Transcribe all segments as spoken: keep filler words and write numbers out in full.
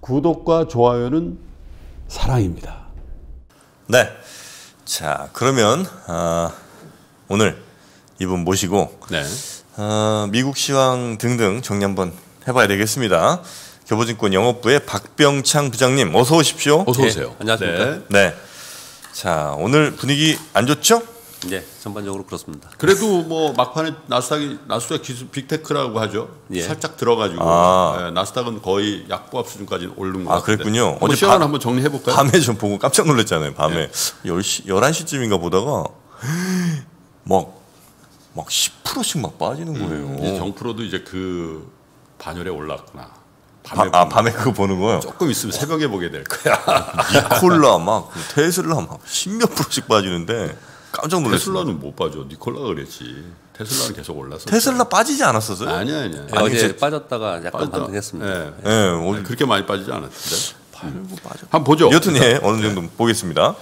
구독과 좋아요는 사랑입니다. 네. 자, 그러면 어, 오늘 이분 모시고 네. 어, 미국 시황 등등 정리 한번 해봐야 되겠습니다. 교보증권 영업부의 박병창 부장님, 어서 오십시오. 어서 오세요. 네, 안녕하십니까. 네. 네. 자, 오늘 분위기 안 좋죠? 네, 전반적으로 그렇습니다. 그래도 뭐 막판에 나스닥이 나스닥 기술 빅테크라고 하죠. 예. 살짝 들어가지고 아. 네, 나스닥은 거의 약보합 수준까지 오른 것 같아요. 아, 그랬군요. 한번 어제 시황을 밤- 한번 정리해 볼까요? 밤에 좀 보고 깜짝 놀랐잖아요. 밤에 열 시, 열한 시쯤인가 보다가 막, 막 십 퍼센트씩 막 빠지는 거예요. 이 정프로도 이제 그 반열에 올랐구나. 바- 밤에 아, 보면. 밤에 그거 보는 거요? 조금 있으면 새벽에 보게 될 거야. 니콜라 막 테슬라 막 십몇 프로씩 빠지는데 깜짝 놀랐어요. 테슬라는 못 빠져. 니콜라가 그랬지. 테슬라는 계속 올랐어. 테슬라 빠지지 않았었어요? 아니야, 아니야. 네, 아니, 어제 제- 빠졌다가 약간 빠졌다. 반등했습니다. 예. 예, 오늘 아니, 그렇게 많이 빠지지 않았는데. 팔고 빠져. 한번 보죠. 여튼 예, 어느 정도 보겠습니다.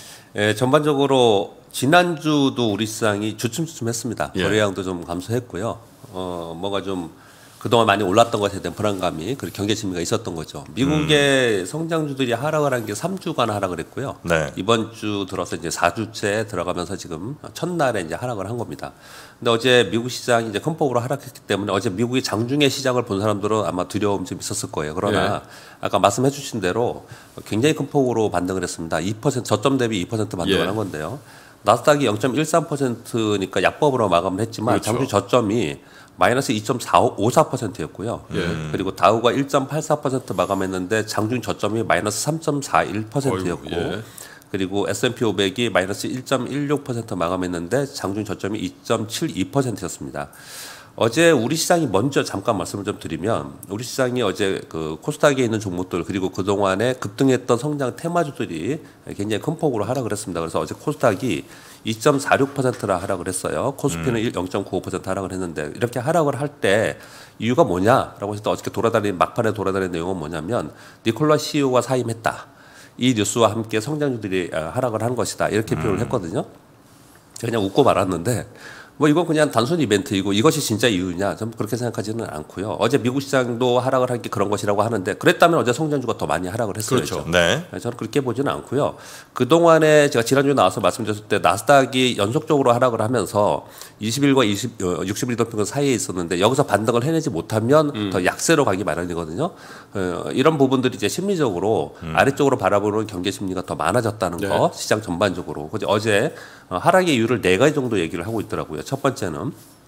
예, 전반적으로 지난주도 우리 시장이 주춤주춤했습니다. 예. 거래량도 좀 감소했고요. 어, 뭐가 좀 그동안 많이 올랐던 것에 대한 불안감이 그리고 경계 심리가 있었던 거죠. 미국의 음. 성장주들이 하락을 한 게 삼 주간 하락을 했고요. 네. 이번 주 들어서 이제 사 주째 들어가면서 지금 첫날에 이제 하락을 한 겁니다. 근데 어제 미국 시장이 이제 큰 폭으로 하락했기 때문에 어제 미국의 장중의 시장을 본 사람들은 아마 두려움이 좀 있었을 거예요. 그러나 예. 아까 말씀해 주신 대로 굉장히 큰 폭으로 반등을 했습니다. 이 퍼센트 저점 대비 이 퍼센트 반등을 예. 한 건데요. 나스닥이 영 점 일삼 퍼센트니까 약법으로 마감을 했지만 그렇죠. 장중 저점이 마이너스 이 점 사오사 퍼센트였고요. 예. 그리고 다우가 일 점 팔사 퍼센트 마감했는데 장중 저점이 마이너스 삼 점 사일 퍼센트였고 어이구, 예. 그리고 에스 앤 피 오백이 마이너스 일 점 일육 퍼센트 마감했는데 장중 저점이 이 점 칠이 퍼센트였습니다. 어제 우리 시장이 먼저 잠깐 말씀을 좀 드리면 우리 시장이 어제 그 코스닥에 있는 종목들 그리고 그동안에 급등했던 성장 테마주들이 굉장히 큰 폭으로 하락을 했습니다. 그래서 어제 코스닥이 이 점 사육 퍼센트나 하락을 했어요. 코스피는 음. 영 점 구오 퍼센트 하락을 했는데 이렇게 하락을 할 때 이유가 뭐냐라고 해서 어저께 돌아다니는 막판에 돌아다니는 내용은 뭐냐면 니콜라 씨이오가 사임했다. 이 뉴스와 함께 성장주들이 하락을 한 것이다. 이렇게 표현을 했거든요. 제가 그냥 웃고 말았는데 뭐 이건 그냥 단순 이벤트이고 이것이 진짜 이유냐 좀 그렇게 생각하지는 않고요. 어제 미국 시장도 하락을 한 게 그런 것이라고 하는데 그랬다면 어제 성장주가 더 많이 하락을 했어야죠. 그렇죠. 네. 저는 그렇게 보지는 않고요. 그동안에 제가 지난주에 나와서 말씀드렸을 때 나스닥이 연속적으로 하락을 하면서 이십 일과 이십, 육십 일 동평균 사이에 있었는데 여기서 반등을 해내지 못하면 음. 더 약세로 가기 마련이거든요. 어, 이런 부분들이 이제 심리적으로 음. 아래쪽으로 바라보는 경계 심리가 더 많아졌다는 네. 거 시장 전반적으로. 그래서 어제 어, 하락의 이유를 네 가지 정도 얘기를 하고 있더라고요. 첫 번째는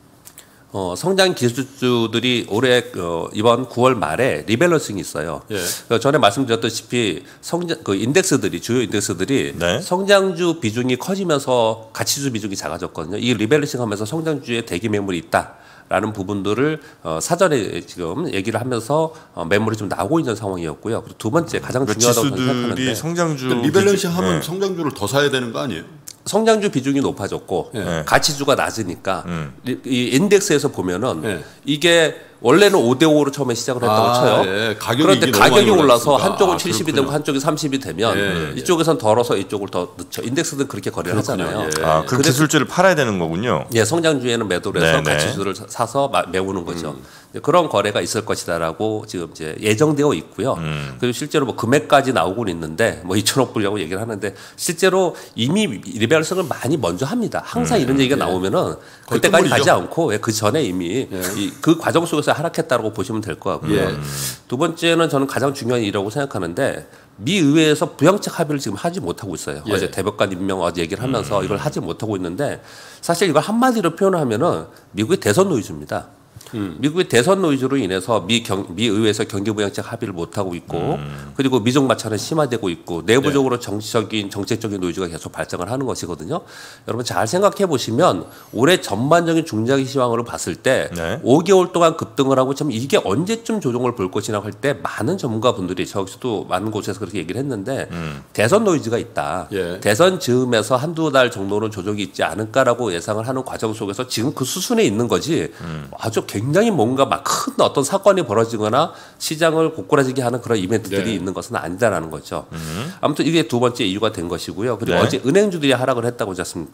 어, 성장 기술주들이 올해 어, 이번 구월 말에 리밸런싱이 있어요. 예. 그 전에 말씀드렸다시피 성장 그 인덱스들이 주요 인덱스들이 네. 성장주 비중이 커지면서 가치주 비중이 작아졌거든요. 이 리밸런싱하면서 성장주에 대기 매물이 있다. 라는 부분들을 어, 사전에 지금 얘기를 하면서 어, 매물이 좀 나오고 있는 상황이었고요. 그리고 두 번째 가장 그러니까 중요하다고 지수들이 생각하는데 성장주 근데 리밸런싱 비중- 하면 네. 성장주를 더 사야 되는 거 아니에요? 성장주 비중이 높아졌고 예. 가치주가 낮으니까 음. 이- 이 인덱스에서 보면은 예. 이게 원래는 오 대 오로 처음에 시작을 했다고 아, 쳐요. 예. 가격이 그런데 이게 너무 가격이 많이 올라서 올랐으니까. 한쪽은 아, 칠십이 그렇군요. 되고 한쪽이 삼십이 되면 예, 예, 예. 이쪽에선 덜어서 이쪽을 더 늦죠. 인덱스는 그렇게 거래를 그렇군요. 하잖아요. 예. 아, 그럼 그래서- 기술주를 팔아야 되는 거군요. 예, 성장주에는 매도를 해서 네, 네. 가치주를 사- 사서 마- 메우는 거죠. 음. 이제 그런 거래가 있을 것이다라고 지금 이제 예정되어 있고요. 음. 그리고 실제로 뭐 금액까지 나오고는 있는데 뭐 이천억 불이라고 얘기를 하는데 실제로 이미 리밸런싱을 많이 먼저 합니다. 항상 이런 얘기가 나오면은 그때까지 끝물이죠. 가지 않고 예, 그 전에 이미 이, 그 과정 속에서 하락했다라고 보시면 될 것 같고요. 예. 두 번째는 저는 가장 중요한 일이라고 생각하는데 미 의회에서 부양책 합의를 지금 하지 못하고 있어요. 예. 어제 대법관 임명 어제 얘기를 하면서 이걸 하지 못하고 있는데 사실 이걸 한마디로 표현하면은 미국의 대선 노이즈입니다. 음. 미국의 대선 노이즈로 인해서 미, 경, 미 의회에서 경기부양책 합의를 못하고 있고 음. 그리고 미중 마찰은 심화되고 있고 내부적으로 정치적인 정책적인 노이즈가 계속 발생을 하는 것이거든요. 여러분 잘 생각해 보시면 올해 전반적인 중장기 시황으로 봤을 때 네. 오 개월 동안 급등을 하고 참 이게 언제쯤 조정을 볼 것이라고 할 때 많은 전문가분들이 저기서도 많은 곳에서 그렇게 얘기를 했는데 음. 대선 노이즈가 있다. 예. 대선 즈음에서 한두 달 정도는 조정이 있지 않을까라고 예상을 하는 과정 속에서 지금 그 수순에 있는 거지 음. 아주 굉장히 뭔가 막 큰 어떤 사건이 벌어지거나 시장을 고꾸라지게 하는 그런 이벤트들이 네. 있는 것은 아니다라는 거죠. 음. 아무튼 이게 두 번째 이유가 된 것이고요. 그리고 네. 어제 은행주들이 하락을 했다고 하지 않습니까?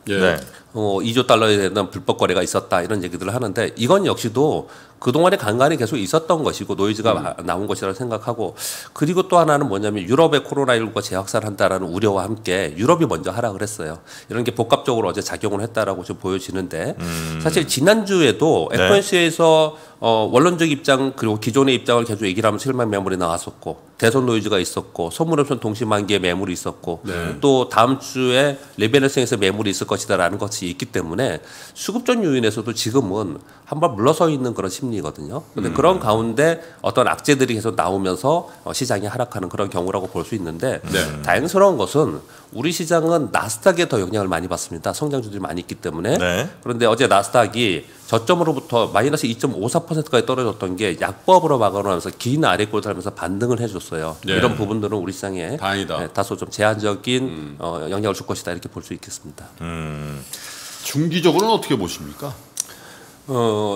예. 네. 어, 이조 달러에 대한 불법 거래가 있었다 이런 얘기들을 하는데 이건 역시도 그동안에 간간히 계속 있었던 것이고 노이즈가 음. 나온 것이라고 생각하고 그리고 또 하나는 뭐냐면 유럽의 코로나십구가 재확산을 한다라는 우려와 함께 유럽이 먼저 하락을 했어요. 이런 게 복합적으로 어제 작용을 했다라고 좀 보여지는데 음. 사실 지난주에도 네. 에프오엠씨에서 어, 원론적 입장 그리고 기존의 입장을 계속 얘기를 하면 실망 매물이 나왔었고 대선 노이즈가 있었고 선물옵션 동시만기의 매물이 있었고 네. 또 다음 주에 리베레스에서 매물이 있을 것이다라는 것이 있기 때문에 수급적 요인에서도 지금은 한번 물러서 있는 그런 심리거든요. 그런데 음. 그런 가운데 어떤 악재들이 계속 나오면서 어, 시장이 하락하는 그런 경우라고 볼 수 있는데 네. 다행스러운 것은 우리 시장은 나스닥에 더 영향을 많이 받습니다. 성장주들이 많이 있기 때문에. 네. 그런데 어제 나스닥이 저점으로부터 마이너스 이 점 오사 퍼센트까지 떨어졌던 게 약법으로 막아놓으면서 긴 아래꼴 달면서 반등을 해줬어요. 네. 이런 부분들은 우리 시장에 다행이다. 네, 다소 좀 제한적인 음. 어, 영향을 줄 것이다 이렇게 볼 수 있겠습니다. 음. 중기적으로는 어떻게 보십니까? 어,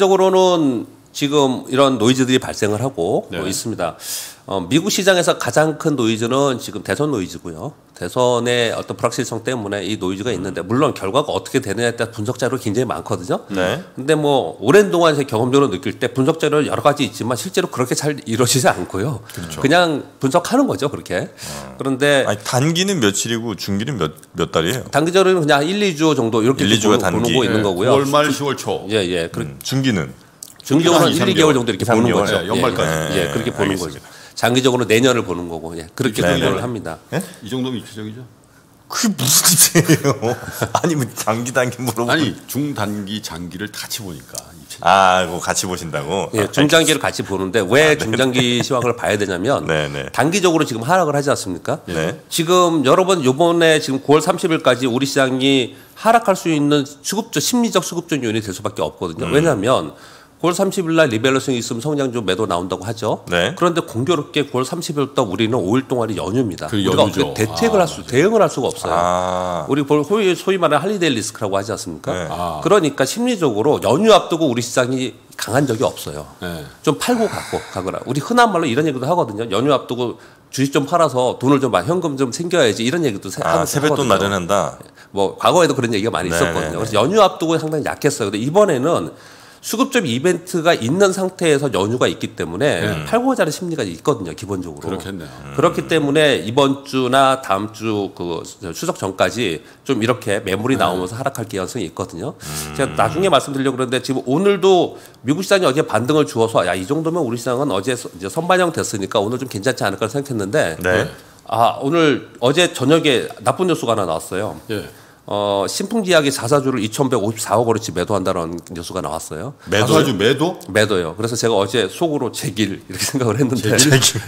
단기적으로는 지금 이런 노이즈들이 발생을 하고 네. 어, 있습니다. 어, 미국 시장에서 가장 큰 노이즈는 지금 대선 노이즈고요. 대선의 어떤 불확실성 때문에 이 노이즈가 있는데 물론 결과가 어떻게 되느냐에 따라 분석 자료가 굉장히 많거든요. 네. 근데 뭐 오랜 동안 제 경험적으로 느낄 때 분석 자료 여러 가지 있지만 실제로 그렇게 잘 이루어지지 않고요. 그렇죠. 그냥 분석하는 거죠, 그렇게. 어. 그런데 아니, 단기는 며칠이고 중기는 몇, 몇 달이에요? 단기적으로는 그냥 일, 이 주 정도 이렇게 일, 이 주가 보는, 단기. 보고 있는 네. 거고요. 구월 말 시월 초. 예, 예. 음. 중기는 중기적으로는 일, 이 개월 정도 이렇게 보는 거죠. 네, 연말까지. 예, 예, 예, 그렇게 보는 알겠습니다. 거죠. 장기적으로 내년을 보는 거고, 예, 그렇게 분석을 합니다. 네? 이 정도면 입체적이죠? 그게 무슨 입체예요? 아니, 뭐 장기 단기 물어보고. 아니, 중단기, 장기를 같이 보니까. 입체적. 아, 그거 같이 보신다고? 예, 중장기를 같이 보는데 왜 아, 중장기 시황을 봐야 되냐면 네네. 단기적으로 지금 하락을 하지 않습니까? 네. 지금 여러분 요번에 지금 구월 삼십일까지 우리 시장이 하락할 수 있는 수급적 심리적 수급적 요인이 될 수밖에 없거든요. 음. 왜냐하면 구월 삼십일 날 리밸런싱이 있으면 성장주 매도 나온다고 하죠. 네. 그런데 공교롭게 구월 삼십일부터 우리는 오 일 동안이 연휴입니다. 그 우리가 어떻게 대책을 아, 할 수, 대응을 할 수가 없어요. 아. 우리 소위, 소위 말하는 할리데이 리스크라고 하지 않습니까? 네. 아. 그러니까 심리적으로 연휴 앞두고 우리 시장이 강한 적이 없어요. 네. 좀 팔고 가고 가거나. 우리 흔한 말로 이런 얘기도 하거든요. 연휴 앞두고 주식 좀 팔아서 돈을 좀 현금 좀 챙겨야지 이런 얘기도 아, 세뱃돈 마련한다. 뭐 과거에도 그런 얘기가 많이 있었거든요. 네네네. 그래서 연휴 앞두고 상당히 약했어요. 근데 이번에는 수급적 이벤트가 있는 상태에서 연휴가 있기 때문에 음. 팔고자 하는 심리가 있거든요, 기본적으로. 그렇겠네요. 음. 그렇기 때문에 이번 주나 다음 주 그 추석 전까지 좀 이렇게 매물이 나오면서 음. 하락할 가능성이 있거든요. 음. 제가 나중에 말씀드리려고 그러는데 지금 오늘도 미국 시장이 어제 반등을 주어서 야, 이 정도면 우리 시장은 어제 이제 선반영 됐으니까 오늘 좀 괜찮지 않을까 생각했는데 네. 아, 오늘 어제 저녁에 나쁜 뉴스가 하나 나왔어요. 예. 어, 신풍기약이 자사주를 이천백오십사억 원어치 매도한다는 뉴스가 나왔어요. 매도? 자사주 매도? 매도요. 그래서 제가 어제 속으로 제길 이렇게 생각을 했는데. 제길?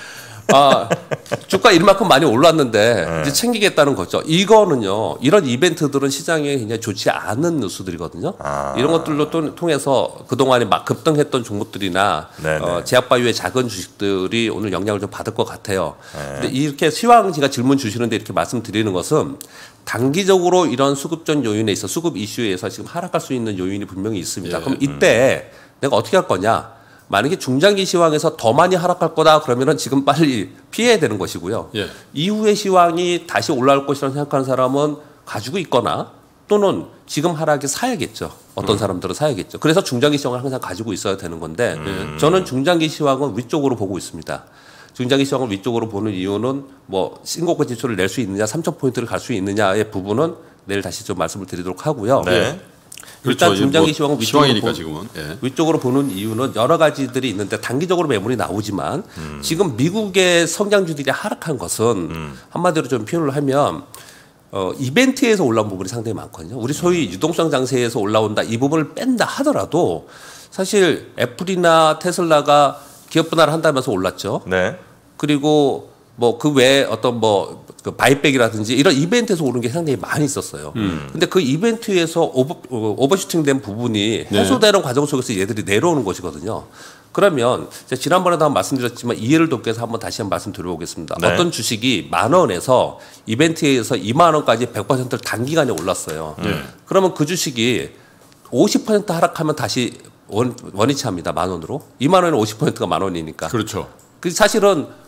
아, 주가 이만큼 많이 올랐는데 네. 이제 챙기겠다는 거죠. 이거는요. 이런 이벤트들은 시장에 굉장히 좋지 않은 뉴스들이거든요. 아. 이런 것들로 또 통해서 그동안에 막 급등했던 종목들이나 어, 제약바이오의 작은 주식들이 오늘 영향을 좀 받을 것 같아요. 네. 근데 이렇게 시황지가 질문 주시는데 이렇게 말씀드리는 것은 단기적으로 이런 수급적 요인에 있어 수급 이슈에서 지금 하락할 수 있는 요인이 분명히 있습니다. 예. 그럼 이때 음. 내가 어떻게 할 거냐? 만약에 중장기 시황에서 더 많이 하락할 거다 그러면은 지금 빨리 피해야 되는 것이고요. 예. 이후의 시황이 다시 올라올 것이라고 생각하는 사람은 가지고 있거나 또는 지금 하락에 사야겠죠. 어떤 음. 사람들은 사야겠죠. 그래서 중장기 시황을 항상 가지고 있어야 되는 건데 음. 저는 중장기 시황은 위쪽으로 보고 있습니다. 중장기 시황을 위쪽으로 보는 이유는 뭐 신고가 지수를 낼 수 있느냐, 삼천 포인트를 갈 수 있느냐의 부분은 내일 다시 좀 말씀을 드리도록 하고요. 네. 일단 그렇죠. 중장기 뭐 시황은 위쪽으로, 보, 지금은. 예. 위쪽으로 보는 이유는 여러 가지들이 있는데 단기적으로 매물이 나오지만 음. 지금 미국의 성장주들이 하락한 것은 음. 한마디로 좀 표현을 하면 어, 이벤트에서 올라온 부분이 상당히 많거든요. 우리 소위 유동성 장세에서 올라온다 이 부분을 뺀다 하더라도 사실 애플이나 테슬라가 기업 분할을 한다면서 올랐죠. 네. 그리고 뭐 그 외에 어떤 뭐 그 바이백이라든지 이런 이벤트에서 오른 게 상당히 많이 있었어요. 음. 근데 그 이벤트에서 오버, 오버슈팅된 부분이 해소되는 네. 과정 속에서 얘들이 내려오는 것이거든요. 그러면 제가 지난번에도 한번 말씀드렸지만 이해를 돕기 위해서 한번 다시 한번 말씀드려보겠습니다. 네. 어떤 주식이 만 원에서 이벤트에서 이만 원까지 백 퍼센트를 단기간에 올랐어요. 네. 그러면 그 주식이 오십 퍼센트 하락하면 다시 원, 원위치합니다. 만 원으로. 이만 원에는 오십 퍼센트가 만 원이니까. 그렇죠. 그 사실은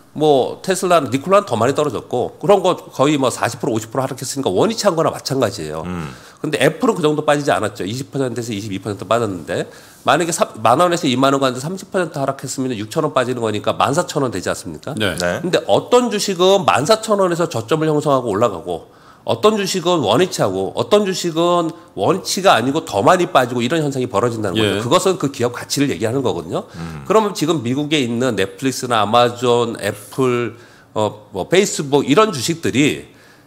뭐 테슬라는 니콜라는 더 많이 떨어졌고 그런 거 거의 뭐 사십 퍼센트 오십 퍼센트 하락했으니까 원위치 한 거나 마찬가지예요. 음. 근데 애플은 그 정도 빠지지 않았죠. 이십 퍼센트에서 이십이 퍼센트 빠졌는데 만약에 만 원에서 이만 원 가는데 삼십 퍼센트 하락했으면 육천 원 빠지는 거니까 만 사천 원 되지 않습니까? 네. 네. 근데 어떤 주식은 만 사천 원에서 저점을 형성하고 올라가고 어떤 주식은 원위치하고 어떤 주식은 원위치가 아니고 더 많이 빠지고 이런 현상이 벌어진다는 거죠. 예. 그것은 그 기업 가치를 얘기하는 거거든요. 음. 그러면 지금 미국에 있는 넷플릭스나 아마존, 애플, 어, 뭐 페이스북 이런 주식들이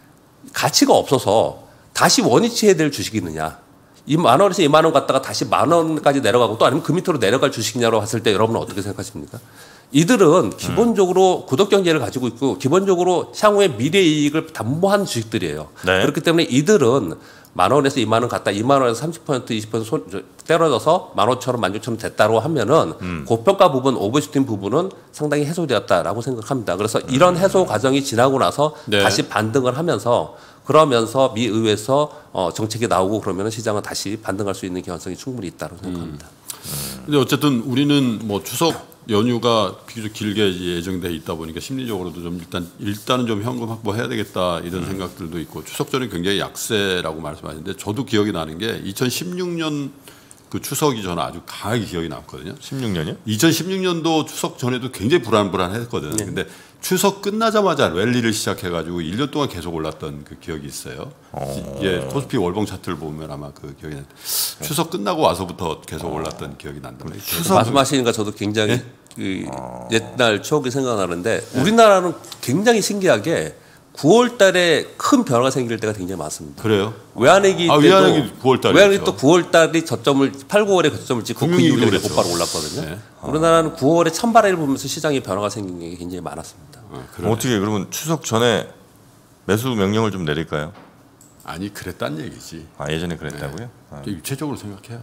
가치가 없어서 다시 원위치해야 될 주식이 있느냐. 이 만 원에서 이만 원 갔다가 다시 만 원까지 내려가고 또 아니면 그 밑으로 내려갈 주식이냐고 봤을 때 여러분은 어떻게 생각하십니까? 이들은 기본적으로 음. 구독 경제를 가지고 있고 기본적으로 향후의 미래 이익을 담보한 주식들이에요. 네. 그렇기 때문에 이들은 만 원에서 이만 원 갔다 이만 원에서 삼십 퍼센트 이십 퍼센트 손, 떨어져서 만 오천 원, 만 육천 원 됐다고 하면은 음. 고평가 부분, 오버슈팅 부분은 상당히 해소되었다라고 생각합니다. 그래서 음. 이런 해소 과정이 지나고 나서 네. 다시 반등을 하면서 그러면서 미 의회에서 어, 정책이 나오고 그러면 시장은 다시 반등할 수 있는 개연성이 충분히 있다고 생각합니다. 음. 근데 어쨌든 우리는 뭐 추석 연휴가 비교적 길게 예정돼 있다 보니까 심리적으로도 좀 일단 일단은 좀 현금 확보해야 되겠다 이런 음. 생각들도 있고 추석 전에 굉장히 약세라고 말씀하셨는데 저도 기억이 나는 게 이천십육 년 그 추석이 저는 아주 강하게 기억이 남거든요. 십육 년이요? 이천십육 년도 추석 전에도 굉장히 불안불안했거든요. 네. 근데 추석 끝나자마자 랠리를 시작해가지고 일 년 동안 계속 올랐던 그 기억이 있어요. 어. 예, 코스피 월봉 차트를 보면 아마 그 기억이 나요. 추석 끝나고 와서부터 계속 어. 올랐던 기억이 난다. 추석 말씀하시니까 저도 굉장히 네? 그 어. 옛날 추억이 생각나는데 네. 우리나라는 굉장히 신기하게 구월 달에 큰 변화가 생길 때가 굉장히 많습니다. 그래요? 외환위기 아, 때도 외환위기 구월 달에 외환위기 또 구월 달이 저점을 팔, 구월에 저점을 찍고 그 이후에 곧바로 올랐거든요. 네. 우리나라는 구월에 천바레를 보면서 시장에 변화가 생긴 게 굉장히 많았습니다. 아, 어떻게 그러면 추석 전에 매수 명령을 좀 내릴까요? 아니 그랬단 얘기지. 아 예전에 그랬다고요? 네. 아. 유체적으로 생각해요.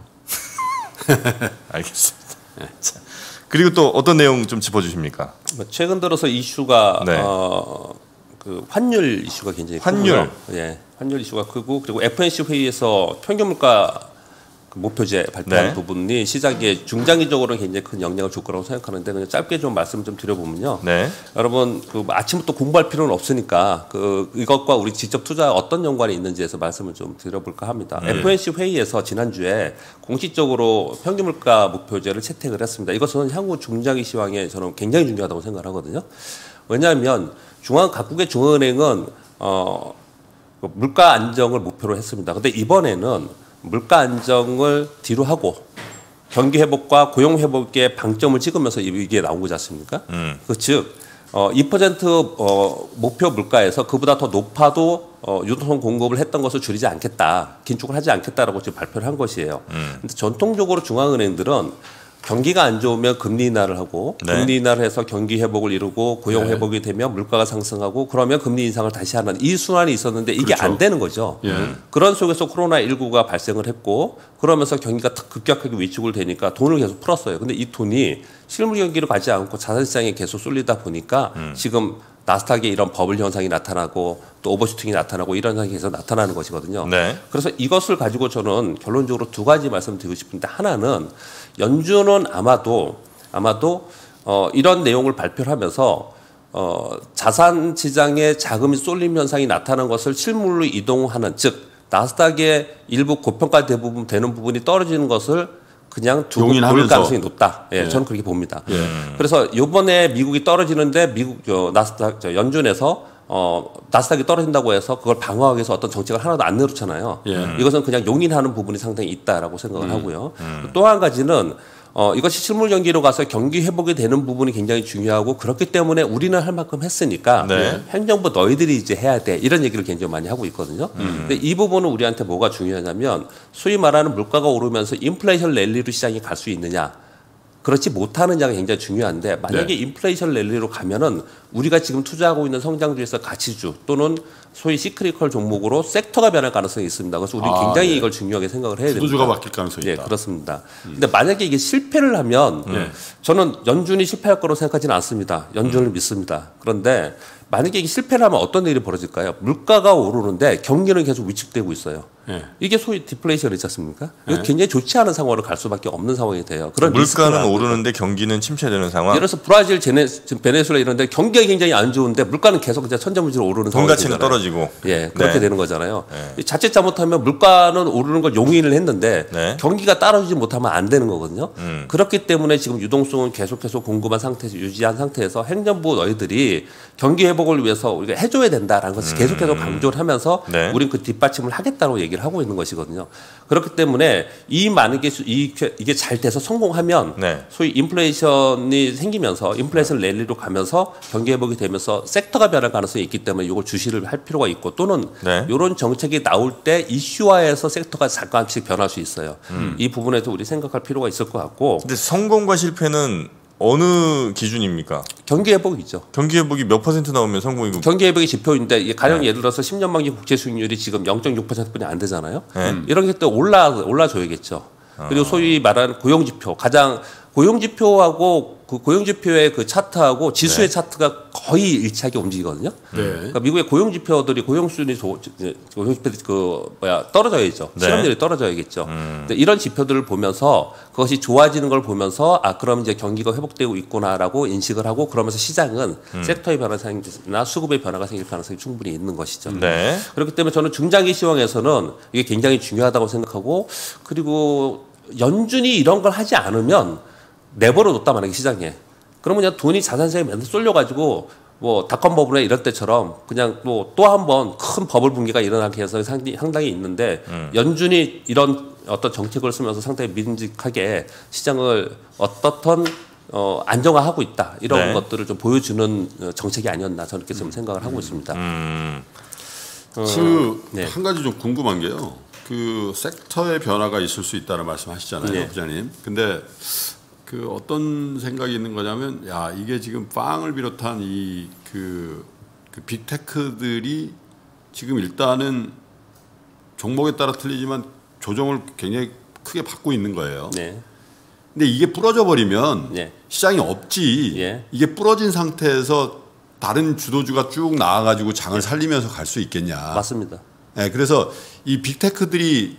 알겠습니다. 네. 자, 그리고 또 어떤 내용 좀 짚어주십니까? 최근 들어서 이슈가 네. 어, 그 환율 이슈가 굉장히 환율, 크고요. 예, 환율 이슈가 크고 그리고 에프오엠씨 회의에서 평균 물가 그 목표제 발표한 네. 부분이 시장에 중장기적으로는 굉장히 큰 영향을 줄 거라고 생각하는데 그냥 짧게 좀 말씀 좀 드려보면요. 네. 여러분 그 아침부터 공부할 필요는 없으니까 그 이것과 우리 직접 투자 어떤 연관이 있는지에서 말씀을 좀 드려볼까 합니다. 네. 에프오엠씨 회의에서 지난주에 공식적으로 평균 물가 목표제를 채택을 했습니다. 이것은 향후 중장기 시황에 저는 굉장히 중요하다고 생각을 하거든요. 왜냐하면 중앙 각국의 중앙은행은 어, 물가 안정을 목표로 했습니다. 근데 이번에는 물가 안정을 뒤로 하고 경기 회복과 고용 회복에 방점을 찍으면서 이게 나온 거지 않습니까? 음. 그 즉 어, 이 퍼센트 어, 목표 물가에서 그보다 더 높아도 어, 유동성 공급을 했던 것을 줄이지 않겠다, 긴축을 하지 않겠다라고 지금 발표를 한 것이에요. 음. 근데 전통적으로 중앙은행들은 경기가 안 좋으면 금리 인하를 하고 네. 금리 인하를 해서 경기 회복을 이루고 고용 네. 회복이 되면 물가가 상승하고 그러면 금리 인상을 다시 하는 이 순환이 있었는데 이게 그렇죠. 안 되는 거죠. 예. 그런 속에서 코로나십구가 발생을 했고 그러면서 경기가 급격하게 위축을 되니까 돈을 계속 풀었어요. 근데 이 돈이 실물 경기로 가지 않고 자산시장에 계속 쏠리다 보니까 음. 지금 나스닥에 이런 버블 현상이 나타나고 또 오버슈팅이 나타나고 이런 현상이 계속 나타나는 것이거든요. 네. 그래서 이것을 가지고 저는 결론적으로 두 가지 말씀드리고 싶은데 하나는 연준은 아마도 아마도 어, 이런 내용을 발표를 하면서 어, 자산 시장에 자금이 쏠림 현상이 나타난 것을 실물로 이동하는 즉 나스닥의 일부 고평가 대부분 되는 부분이 떨어지는 것을 그냥 두고 볼 가능성이 높다. 예, 예. 저는 그렇게 봅니다. 예. 그래서 이번에 미국이 떨어지는데 미국 저, 나스닥 저, 연준에서 어, 나스닥이 떨어진다고 해서 그걸 방어하기 위해서 어떤 정책을 하나도 안 내놓잖아요. 예. 이것은 그냥 용인하는 부분이 상당히 있다라고 생각을 음. 하고요. 음. 또 한 가지는 어, 이것이 실물 경기로 가서 경기 회복이 되는 부분이 굉장히 중요하고 그렇기 때문에 우리는 할 만큼 했으니까 네. 행정부 너희들이 이제 해야 돼 이런 얘기를 굉장히 많이 하고 있거든요. 음. 근데 이 부분은 우리한테 뭐가 중요하냐면 소위 말하는 물가가 오르면서 인플레이션 랠리로 시장이 갈 수 있느냐 그렇지 못하느냐가 굉장히 중요한데 만약에 네. 인플레이션 랠리로 가면은 우리가 지금 투자하고 있는 성장주에서 가치주 또는 소위 시크리컬 종목으로 섹터가 변할 가능성이 있습니다. 그래서 우리 아, 굉장히 네. 이걸 중요하게 생각을 해야 됩니다. 주도주가 바뀔 가능성이 네, 있다. 그렇습니다. 음. 근데 만약에 이게 실패를 하면 음. 저는 연준이 실패할 거라고 생각하지는 않습니다. 연준을 음. 믿습니다. 그런데 만약에 이게 실패를 하면 어떤 일이 벌어질까요? 물가가 오르는데 경기는 계속 위축되고 있어요. 네. 이게 소위 디플레이션 있지 않습니까? 네. 이거 굉장히 좋지 않은 상황으로 갈 수밖에 없는 상황이 돼요. 그런 물가는 오르는데 경기는 침체되는 상황. 예를 들어서 브라질, 제네, 베네수엘라 이런 데 경기가 굉장히 안 좋은데 물가는 계속 그냥 천정부지로 오르는 돈 상황이 가치는 되잖아요. 떨어지고. 예, 그렇게 네. 되는 거잖아요. 네. 자칫 잘못하면 물가는 오르는 걸 용인을 했는데 네. 경기가 따라주지 못하면 안 되는 거거든요. 음. 그렇기 때문에 지금 유동성은 계속해서 공급한 상태에서 유지한 상태에서 행정부 너희들이 경기 회복을 위해서 우리가 해줘야 된다라는 것을 음. 계속해서 강조를 하면서 네. 우린 그 뒷받침을 하겠다고 얘기를 하고 있는 것이거든요. 그렇기 때문에 이 많은 게 이, 이게 잘 돼서 성공하면 네. 소위 인플레이션이 생기면서 인플레이션 랠리로 가면서 경기 회복이 되면서 섹터가 변할 가능성이 있기 때문에 이걸 주시를 할 필요가 있고 또는 네. 이런 정책이 나올 때 이슈화해서 섹터가 잠깐씩 변할 수 있어요. 음. 이 부분에서 우리 생각할 필요가 있을 것 같고 근데 성공과 실패는 어느 기준입니까? 경기 회복이죠. 경기 회복이 몇 퍼센트 나오면 성공이고. 경기 회복의 지표인데 이게 가령 네. 예를 들어서 십 년 만기 국채 수익률이 지금 영 점 육 퍼센트뿐이 안 되잖아요. 네. 이런 게 또 올라 올라줘야겠죠. 그리고 소위 말하는 고용 지표 가장 고용 지표하고 그 고용 지표의 그 차트하고 지수의 네. 차트가 거의 일치하게 움직이거든요. 네. 그러니까 미국의 고용 지표들이 고용 수준이 조, 고용 지표 그 뭐야 떨어져야죠. 네. 실업률이 떨어져야겠죠. 음. 근데 이런 지표들을 보면서 그것이 좋아지는 걸 보면서 아 그럼 이제 경기가 회복되고 있구나라고 인식을 하고 그러면서 시장은 음. 섹터의 변화나 수급의 변화가 생길 가능성이 충분히 있는 것이죠. 네. 그렇기 때문에 저는 중장기 시황에서는 이게 굉장히 중요하다고 생각하고 그리고 연준이 이런 걸 하지 않으면 내버려 뒀다 만약에 시장에 그러면 그냥 돈이 자산시장에 맨날 쏠려가지고 뭐 닷컴 버블이나 이럴 때처럼 그냥 또 또 한 번 큰 버블 붕괴가 일어날 가능성이 상당히, 상당히 있는데 음. 연준이 이런 어떤 정책을 쓰면서 상당히 믿음직하게 시장을 어떻든 어, 안정화하고 있다 이런 네. 것들을 좀 보여주는 정책이 아니었나 저는 이렇게 좀 생각을 하고 있습니다. 음. 어, 그 네. 한 가지 좀 궁금한 게요. 그 섹터의 변화가 있을 수 있다는 말씀하시잖아요, 네. 부장님. 근데 그 어떤 생각이 있는 거냐면, 야 이게 지금 빵을 비롯한 이 그 그 빅테크들이 지금 일단은 종목에 따라 틀리지만 조정을 굉장히 크게 받고 있는 거예요. 네. 근데 이게 부러져 버리면 네. 시장이 없지. 예. 이게 부러진 상태에서 다른 주도주가 쭉 나와가지고 장을 살리면서 갈 수 있겠냐. 맞습니다. 네, 그래서 이 빅테크들이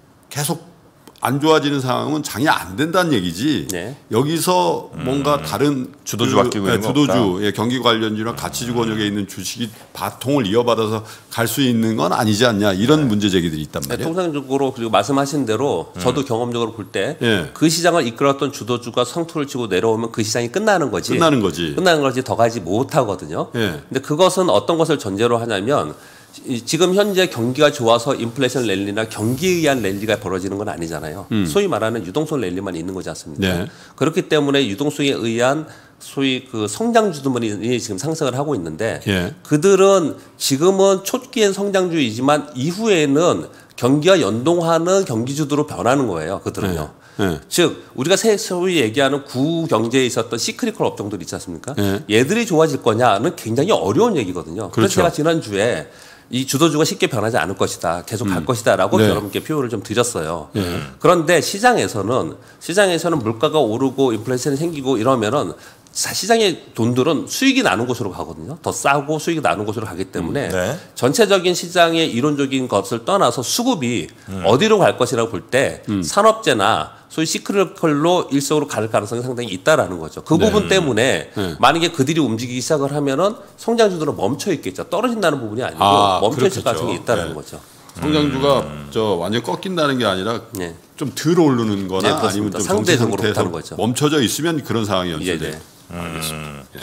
계속 안 좋아지는 상황은 장이 안 된다는 얘기지. 네. 여기서 뭔가 다른 주도주가 그, 끼고 네, 있는 거 주도주, 예, 경기 관련주나 가치주 권역에 있는 주식이 바통을 이어받아서 갈 수 있는 건 아니지 않냐 이런 문제 제기들이 있단 네, 말이에요. 통상적으로 그리고 말씀하신 대로 저도 경험적으로 볼 때 그 예. 시장을 이끌었던 주도주가 성투를 치고 내려오면 그 시장이 끝나는 거지. 끝나는 거지. 끝나는 거지 더 가지 못하거든요. 예. 근데 그것은 어떤 것을 전제로 하냐면 이- 지금 현재 경기가 좋아서 인플레이션 랠리나 경기에 의한 랠리가 벌어지는 건 아니잖아요. 소위 말하는 유동성 랠리만 있는 거지 않습니까? 네. 그렇기 때문에 유동성에 의한 소위 그 성장주들이 지금 상승을 하고 있는데 예. 그들은 지금은 초기엔 성장주이지만 이후에는 경기와 연동하는 경기주도로 변하는 거예요. 그들은요. 네. 즉 우리가 소위 얘기하는 구경제에 있었던 시크리컬 업종들 있지 않습니까? 네. 얘들이 좋아질 거냐는 굉장히 어려운 얘기거든요. 그래서 그렇죠. 제가 지난주에 이 주도주가 쉽게 변하지 않을 것이다. 계속 갈 것이다라고 네. 여러분께 표현을 좀 드렸어요. 그런데 시장에서는 시장에서는 물가가 오르고 인플레이션이 생기고 이러면은 사- 시장의 돈들은 수익이 나는 곳으로 가거든요. 더 싸고 수익이 나는 곳으로 가기 때문에 음, 네. 전체적인 시장의 이론적인 것을 떠나서 수급이 어디로 갈 것이라고 볼 때 산업재나 소위 시크리컬로 일석으로 갈 가능성이 상당히 있다라는 거죠. 그 부분 때문에 네. 만약에 그들이 움직이기 시작을 하면은 성장주들은 멈춰 있겠죠. 떨어진다는 부분이 아니고 아, 멈춰 있을 그렇겠죠. 가능성이 있다는 네. 거죠. 성장주가 저 완전 꺾인다는 게 아니라 네. 좀 덜 오르는 거나 네, 아니면 그렇습니다. 좀 상대적으로 정체 상태에서 그렇다는 거죠. 멈춰져 있으면 그런 상황이었어요. 예, 네. 알겠습니다. 예.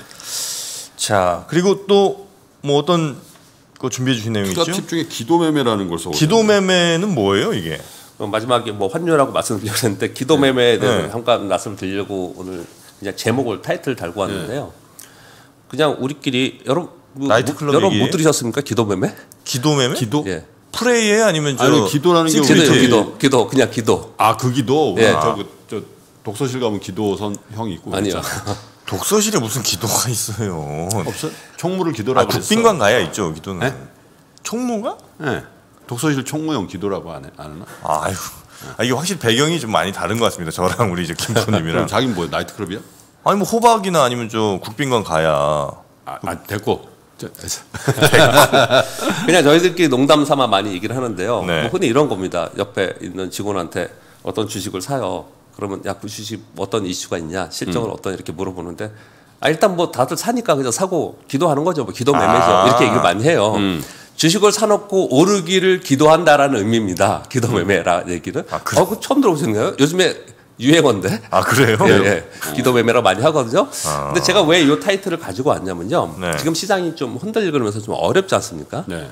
자, 그리고 또 뭐 어떤 거 준비해 주신 내용 있죠? 투자 팁 중에 기도 매매라는 걸 써. 기도 매매는 뭐예요, 이게? 그럼 마지막에 뭐 환율하고 말씀드렸는데 기도 매매에 대해서 네. 잠깐 말씀을 드리려고 오늘 그냥 제목을 타이틀 달고 왔는데요. 그냥 우리끼리 여러분 뭐, 나이트클럽 여러분 얘기예요? 못 들으셨습니까? 기도 매매? 기도 매매? 기도? 예. 프레이예요, 아니면 저 아니 기도라는 게 기도, 우리 기도, 기도, 그냥 기도. 아, 그 기도. 예. 저, 그, 저 독서실 가면 기도선 형이 있고. 아니요. 그렇잖아. 독서실에 무슨 기도가 있어요? 없어요? 총무를 기도라고 아, 그랬어. 국빈관 가야 있죠, 기도는. 네? 총무가? 네. 독서실 총무형 기도라고 안, 해, 안 하나? 아유, 아, 이게 확실히 배경이 좀 많이 다른 것 같습니다. 저랑 우리 이제 그럼 김포님이랑. 자기는 뭐야? 나이트클럽이야? 아니 뭐 호박이나 아니면 저 국빈관 가야. 아, 아 됐고. 그냥 저희들끼리 농담 삼아 많이 얘기를 하는데요. 네. 뭐 흔히 이런 겁니다. 옆에 있는 직원한테 어떤 주식을 사요. 그러면 야, 그 주식 어떤 이슈가 있냐, 실적은 음. 어떤 이렇게 물어보는데 아, 일단 뭐 다들 사니까 그냥 사고 기도하는 거죠. 뭐 기도 매매죠. 아. 이렇게 얘기를 많이 해요. 음. 주식을 사놓고 오르기를 기도한다라는 의미입니다. 기도 매매라 얘기는. 아, 그래? 어, 그 처음 들어보셨나요? 요즘에 유행어인데. 아, 그래요? 예, 예. 기도 매매라 많이 하거든요. 아. 근데 제가 왜 이 타이틀을 가지고 왔냐면요. 네. 지금 시장이 좀 흔들리면서 좀 어렵지 않습니까? 네.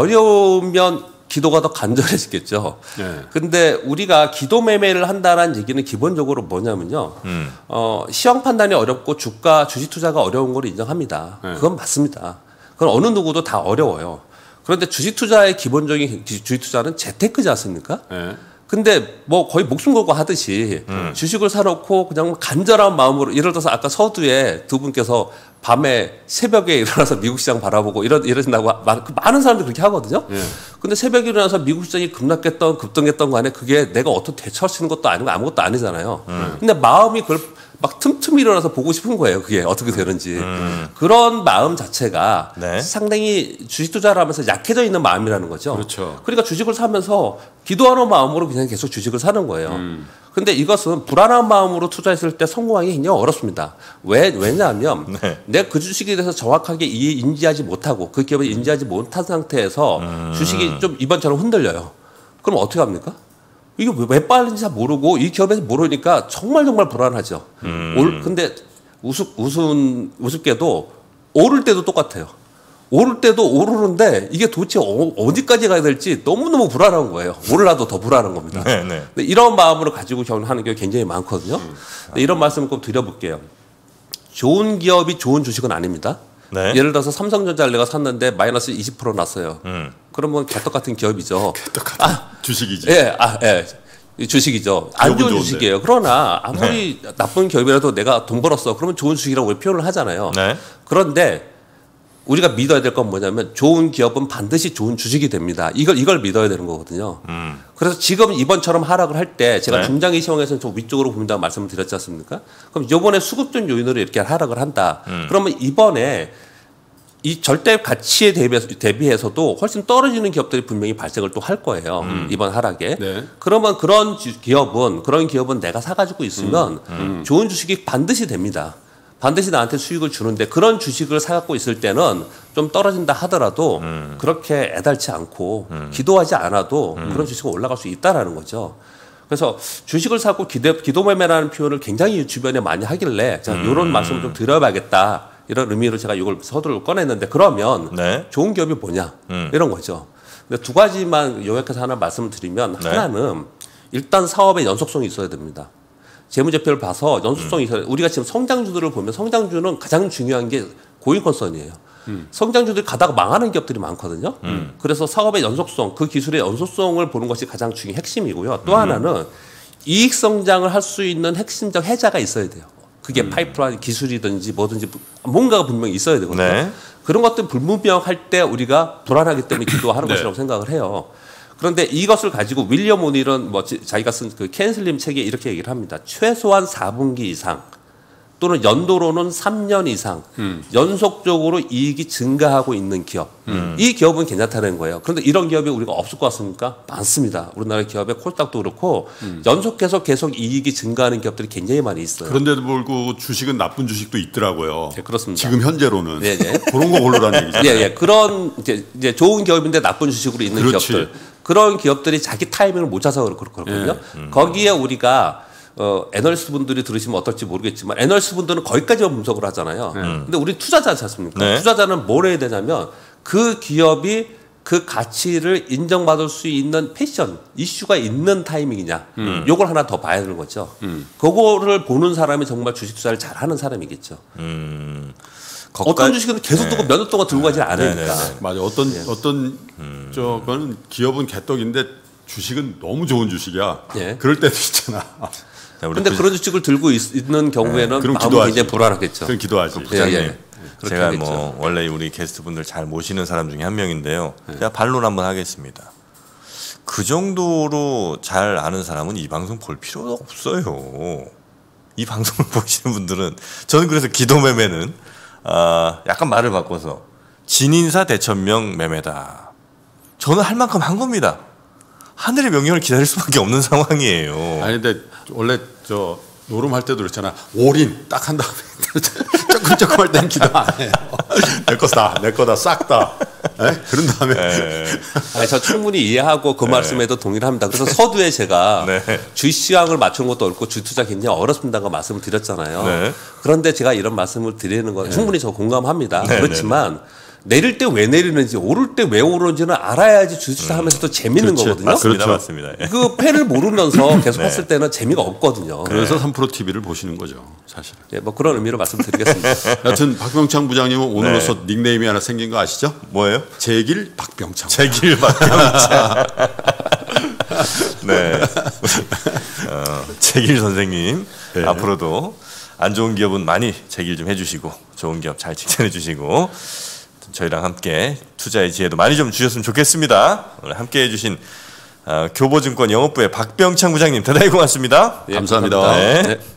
어려우면 기도가 더 간절해지겠죠. 네. 근데 우리가 기도 매매를 한다는 얘기는 기본적으로 뭐냐면요. 음. 어, 시황 판단이 어렵고 주가, 주식 투자가 어려운 걸 인정합니다. 네. 그건 맞습니다. 그건 어느 누구도 다 어려워요. 그런데 주식 투자의 기본적인 주식 투자는 재테크지 않습니까? 네. 근데 뭐 거의 목숨 걸고 하듯이 음. 주식을 사놓고 그냥 간절한 마음으로 예를 들어서 아까 서두에 두 분께서 밤에 새벽에 일어나서 미국 시장 바라보고 이러, 이러신다고 많은 사람들이 그렇게 하거든요. 예. 근데 새벽에 일어나서 미국 시장이 급락했던 급등했던 간에 그게 내가 어떻게 대처할 수 있는 것도 아니고 아무것도 아니잖아요. 음. 근데 마음이 그걸 막 틈틈이 일어나서 보고 싶은 거예요. 그게 어떻게 되는지. 음. 그런 마음 자체가 네. 상당히 주식 투자를 하면서 약해져 있는 마음이라는 거죠. 그렇죠. 그러니까 주식을 사면서 기도하는 마음으로 그냥 계속 주식을 사는 거예요. 음. 근데 이것은 불안한 마음으로 투자했을 때 성공하기 굉장히 어렵습니다. 왜, 왜냐하면 네. 내가 그 주식에 대해서 정확하게 인지하지 못하고 그 기업을 인지하지 못한 상태에서 음. 주식이 좀 이번처럼 흔들려요. 그럼 어떻게 합니까? 이게 왜 빠른지 잘 모르고 이 기업에서 모르니까 정말 정말 불안하죠. 음. 올, 근데 우습, 우스운, 우습게도 오를 때도 똑같아요. 오를 때도 오르는데 이게 도대체 어, 어디까지 가야 될지 너무너무 불안한 거예요. 올라도 더 불안한 겁니다. 네, 네. 근데 이런 마음으로 가지고 하는 게 굉장히 많거든요. 음. 이런 말씀을 꼭 드려볼게요. 좋은 기업이 좋은 주식은 아닙니다. 네. 예를 들어서 삼성전자를 내가 샀는데 마이너스 이십 퍼센트 났어요. 음. 그러면 개떡 같은 기업이죠. 개떡 같은 아, 주식이지. 예, 아, 예. 주식이죠. 안 좋은 좋은데. 주식이에요. 그러나 아무리 네. 나쁜 기업이라도 내가 돈 벌었어. 그러면 좋은 주식이라고 표현을 하잖아요. 네. 그런데 우리가 믿어야 될 건 뭐냐면 좋은 기업은 반드시 좋은 주식이 됩니다. 이걸 이걸 믿어야 되는 거거든요. 음. 그래서 지금 이번처럼 하락을 할 때 제가 네. 중장기 시황에서는 좀 위쪽으로 보인다고 말씀을 드렸지 않습니까? 그럼 이번에 수급적 요인으로 이렇게 하락을 한다. 음. 그러면 이번에 이 절대 가치에 대비해서, 대비해서도 훨씬 떨어지는 기업들이 분명히 발생을 또 할 거예요. 음. 이번 하락에. 네. 그러면 그런 기업은 그런 기업은 내가 사가지고 있으면 음. 음. 좋은 주식이 반드시 됩니다. 반드시 나한테 수익을 주는데 그런 주식을 사갖고 있을 때는 좀 떨어진다 하더라도 음. 그렇게 애달치 않고 음. 기도하지 않아도 음. 그런 주식은 올라갈 수 있다라는 거죠. 그래서 주식을 사고 기대, 기도 매매라는 표현을 굉장히 주변에 많이 하길래 자, 이런 음. 말씀을 좀 드려봐야겠다. 이런 의미로 제가 이걸 서두를 꺼냈는데 그러면 네. 좋은 기업이 뭐냐 음. 이런 거죠. 근데 두 가지만 요약해서 하나 말씀을 드리면 네. 하나는 일단 사업의 연속성이 있어야 됩니다. 재무제표를 봐서 연속성이 있어야 돼요. 우리가 지금 성장주들을 보면 성장주는 가장 중요한 게 고잉 컨선이에요. 음. 성장주들이 가다가 망하는 기업들이 많거든요. 음. 그래서 사업의 연속성, 그 기술의 연속성을 보는 것이 가장 중요한 핵심이고요. 또 음. 하나는 이익 성장을 할 수 있는 핵심적 해자가 있어야 돼요. 그게 음. 파이프라인 기술이든지 뭐든지 뭔가가 분명히 있어야 되거든요. 네. 그런 것들 불분명할 때 우리가 불안하기 때문에 기도하는 네. 것이라고 생각을 해요. 그런데 이것을 가지고 윌리엄 오닐은 뭐 자기가 쓴 그 캔슬림 책에 이렇게 얘기를 합니다. 최소한 사 분기 이상 또는 연도로는 삼 년 이상 음. 연속적으로 이익이 증가하고 있는 기업. 음. 이 기업은 괜찮다는 거예요. 그런데 이런 기업이 우리가 없을 것 같습니까? 많습니다. 우리나라 기업의 콜딱도 그렇고 음. 연속해서 계속 이익이 증가하는 기업들이 굉장히 많이 있어요. 그런데도 불구하고 주식은 나쁜 주식도 있더라고요. 네, 그렇습니다. 지금 현재로는. 네네. 그런 거 고르라는 얘기죠. 예, 예. 그런 이제, 이제 좋은 기업인데 나쁜 주식으로 있는 그렇지. 기업들. 그런 기업들이 자기 타이밍을 못 찾아서 그렇거든요. 예. 음. 거기에 우리가 어, 애널리스트 분들이 들으시면 어떨지 모르겠지만 애널리스트 분들은 거기까지만 분석을 하잖아요. 음. 근데 우리 투자자지 않습니까? 네. 투자자는 뭘 해야 되냐면 그 기업이 그 가치를 인정받을 수 있는 패션, 이슈가 있는 타이밍이냐. 음. 요걸 하나 더 봐야 되는 거죠. 음. 그거를 보는 사람이 정말 주식 투자를 잘하는 사람이겠죠. 음. 어떤 주식은 계속 두고 네. 몇 년 동안 들고 가지 않으니까. 네, 네, 네. 맞아. 어떤 네. 어떤 음. 저거는 기업은 개떡인데 주식은 너무 좋은 주식이야. 네. 그럴 때도 있잖아. 그런데 그런 주식을 들고 있, 있는 경우에는 네. 마음이 굉장히 불안하겠죠. 그럼 기도하지. 부장님, 예, 예. 제가 하겠죠. 뭐 원래 우리 게스트분들 잘 모시는 사람 중에 한 명인데요. 네. 제가 반론 한번 하겠습니다. 그 정도로 잘 아는 사람은 이 방송 볼 필요가 없어요. 이 방송을 보시는 분들은 저는 그래서 기도 매매는 아, 약간 말을 바꿔서 진인사 대천명 매매다. 저는 할 만큼 한 겁니다. 하늘의 명령을 기다릴 수밖에 없는 상황이에요. 아니 근데 원래 저 노름할 때도 그렇잖아. 올인 딱 한 다음에 조금 조금 할 때는 기도 안 해요. 내 거다, 내 거다, 싹 다. 에? 그런 다음에. 아니, 저 충분히 이해하고 그 말씀에도 동의를 합니다. 그래서 서두에 제가 네. 주시장을 맞추는 것도 어렵고 주투자 굉장히 어렵습니다고 말씀을 드렸잖아요. 네. 그런데 제가 이런 말씀을 드리는 건 충분히 저 공감합니다. 네, 그렇지만 내릴 때 왜 내리는지 오를 때 왜 오르는지는 알아야지 주투자하면서 또 재밌는 그렇지. 거거든요. 맞습니다, 그렇죠. 맞습니다. 예. 그 패를 모르면서 계속 네. 했을 때는 재미가 없거든요. 그래서 삼 프로 티비를 보시는 거죠, 사실. 예, 뭐 그런 의미로 말씀드리겠습니다. 여튼 박병창 부장님은 오늘로서 닉네임이 하나 생긴 거 아시죠? 뭐예요? 제길 박병창. 제길 박병창. 네. 어, 제길 선생님 네. 앞으로도 안 좋은 기업은 많이 제길 좀 해주시고 좋은 기업 잘 칭찬해 주시고 저희랑 함께 투자의 지혜도 많이 좀 주셨으면 좋겠습니다. 오늘 함께 해주신 어, 교보증권 영업부의 박병창 부장님 대단히 고맙습니다. 예, 감사합니다. 감사합니다. 네. 네.